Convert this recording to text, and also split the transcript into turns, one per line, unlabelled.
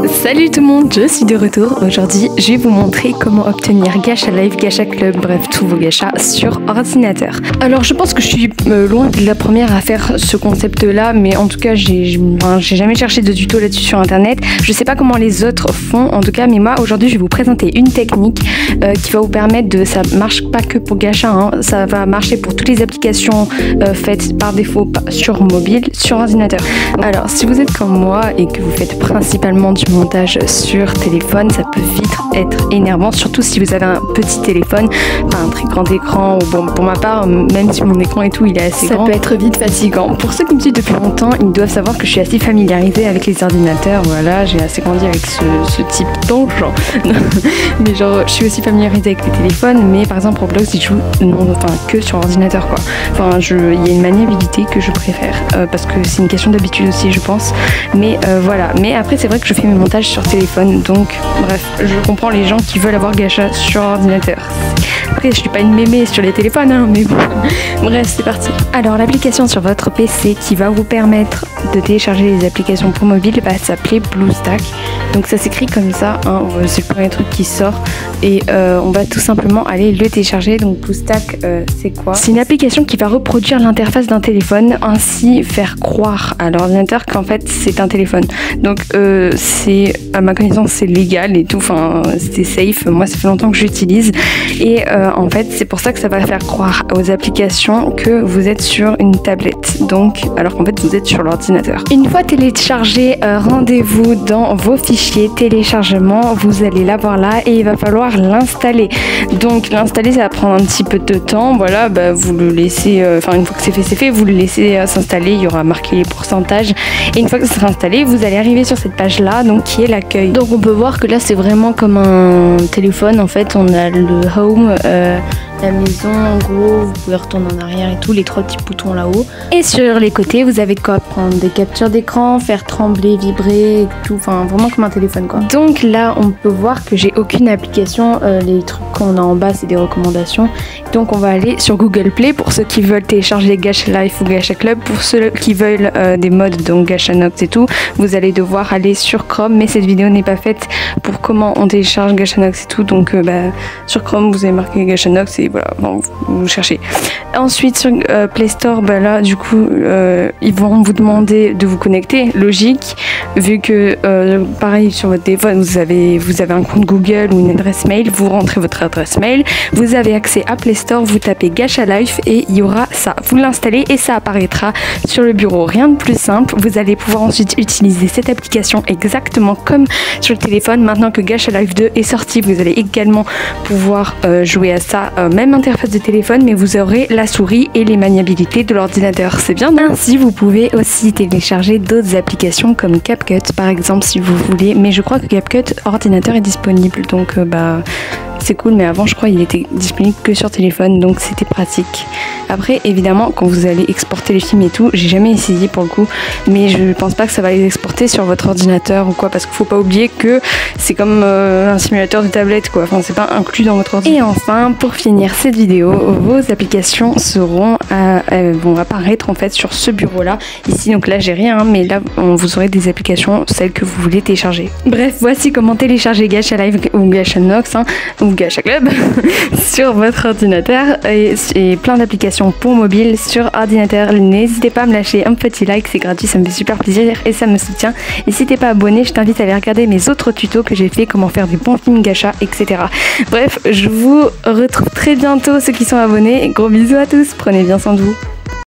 Salut tout le monde, je suis de retour. Aujourd'hui, je vais vous montrer comment obtenir Gacha Life, Gacha Club, bref, tous vos gachas sur ordinateur. Alors, je pense que je suis loin de la première à faire ce concept-là, mais en tout cas, j'ai jamais cherché de tuto là-dessus sur Internet. Je sais pas comment les autres font, en tout cas, mais moi, aujourd'hui, je vais vous présenter une technique qui va vous permettre de... Ça marche pas que pour Gacha, hein, ça va marcher pour toutes les applications faites par défaut sur mobile, sur ordinateur. Alors, si vous êtes comme moi et que vous faites principalement du montage sur téléphone, ça peut vite être énervant, surtout si vous avez un petit téléphone, pas un très grand écran, ou bon, pour ma part, même si mon écran et tout, il est assez grand, ça peut être vite fatigant. Pour ceux qui me suivent depuis longtemps, ils doivent savoir que je suis assez familiarisée avec les ordinateurs, voilà, j'ai assez grandi avec ce type d'enfant. Mais genre, je suis aussi familiarisée avec les téléphones, mais par exemple, Roblox, il joue que sur ordinateur, quoi. Enfin, il y a une maniabilité que je préfère, parce que c'est une question d'habitude aussi, je pense. Mais voilà, mais après, c'est vrai que je fais mes montages sur téléphone, donc bref, je comprends les gens qui veulent avoir Gacha sur ordinateur. Après, je suis pas une mémé sur les téléphones, hein, mais bon. Bref, c'est parti. Alors, l'application sur votre PC qui va vous permettre de télécharger les applications pour mobile va s'appeler BlueStack. Donc ça s'écrit comme ça, hein, c'est le premier truc qui sort et on va tout simplement aller le télécharger. Donc BlueStack, c'est quoi? C'est une application qui va reproduire l'interface d'un téléphone, ainsi faire croire à l'ordinateur qu'en fait c'est un téléphone. Donc c'est, à ma connaissance, c'est légal et tout, enfin c'est safe. Moi, ça fait longtemps que j'utilise et en fait c'est pour ça que ça va faire croire aux applications que vous êtes sur une tablette, donc alors qu'en fait vous êtes sur l'ordinateur. Une fois téléchargé, rendez-vous dans vos fichiers téléchargement, vous allez l'avoir là et il va falloir l'installer. Donc l'installer, ça va prendre un petit peu de temps, voilà, bah, vous le laissez, enfin une fois que c'est fait, vous le laissez s'installer, il y aura marqué les pourcentages et une fois que ça sera installé, vous allez arriver sur cette page là, donc qui est l'accueil. Donc on peut voir que là c'est vraiment comme un téléphone, en fait on a le home, la maison, en gros, vous pouvez retourner en arrière et tout, les trois petits boutons là-haut. Et sur les côtés, vous avez quoi? Prendre des captures d'écran, faire trembler, vibrer et tout, enfin vraiment comme un téléphone, quoi. Donc là, on peut voir que j'ai aucune application, les trucs qu'on a en bas, c'est des recommandations. Donc on va aller sur Google Play pour ceux qui veulent télécharger Gacha Life ou Gacha Club. Pour ceux qui veulent des mods, donc Gacha Nox et tout, vous allez devoir aller sur Chrome, mais cette vidéo n'est pas faite pour comment on télécharge Gacha Nox et tout, donc sur Chrome, vous avez marqué Gacha Nox et voilà, bon, vous cherchez. Ensuite sur Play Store, bah là du coup ils vont vous demander de vous connecter, logique, vu que pareil sur votre téléphone vous avez un compte Google ou une adresse mail, vous rentrez votre adresse mail, vous avez accès à Play Store, vous tapez Gacha Life et il y aura ça, vous l'installez et ça apparaîtra sur le bureau. Rien de plus simple, vous allez pouvoir ensuite utiliser cette application exactement comme sur le téléphone. Maintenant que Gacha Life 2 est sorti, vous allez également pouvoir jouer à ça, même interface de téléphone, mais vous aurez la souris et les maniabilités de l'ordinateur. C'est bien. Ainsi, vous pouvez aussi télécharger d'autres applications comme CapCut par exemple si vous voulez, mais je crois que CapCut ordinateur est disponible, donc c'est cool, mais avant je crois qu'il était disponible que sur téléphone, donc c'était pratique. Après évidemment quand vous allez exporter les films et tout, j'ai jamais essayé pour le coup, mais je pense pas que ça va les exporter sur votre ordinateur ou quoi, parce qu'il faut pas oublier que c'est comme un simulateur de tablette, quoi, enfin c'est pas inclus dans votre ordinateur. Et enfin, pour finir cette vidéo, vos applications seront vont apparaître en fait sur ce bureau là, ici. Donc là j'ai rien, hein, mais là vous aurez des applications, celles que vous voulez télécharger. Bref, voici comment télécharger Gacha Live ou Gacha Nox, hein, ou Gacha Club sur votre ordinateur et plein d'applications pour mobile sur ordinateur. N'hésitez pas à me lâcher un petit like, c'est gratuit, ça me fait super plaisir et ça me soutient. Et si t'es pas abonné, je t'invite à aller regarder mes autres tutos que j'ai fait, comment faire des bons films Gacha, etc. Bref, je vous retrouve très bientôt ceux qui sont abonnés. Gros bisous à tous, prenez bien soin de vous.